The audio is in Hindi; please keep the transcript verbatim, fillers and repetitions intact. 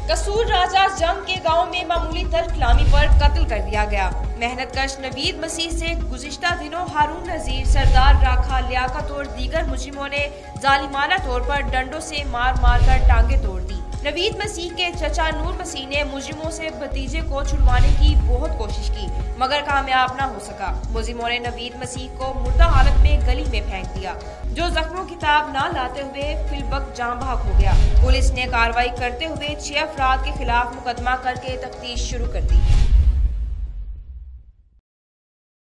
कसूर राजा जंग के गांव में मामूली तर्कलामी पर कत्ल कर दिया गया। मेहनतकश नवीद मसीह से गुज़िश्ता दिनों हारून नजीर, सरदार राखा, लियाकत और दीगर मुजरिमों ने जालिमाना तौर पर डंडों से मार मार कर टांगे तोड़ दी। नवीद मसीह के चचा नूर मसीह ने मुजरिमों से भतीजे को छुड़वाने की बहुत कोशिश की मगर कामयाब न हो सका। मुजरिमों ने नवीद मसीह को मुर्दा हालत में गली में फेंक दिया, जो जख्मों की ताब न लाते हुए फिलवक्त जान बहक हो गया। पुलिस ने कार्रवाई करते हुए छह अफराद के खिलाफ मुकदमा करके तफ्तीश शुरू कर दी।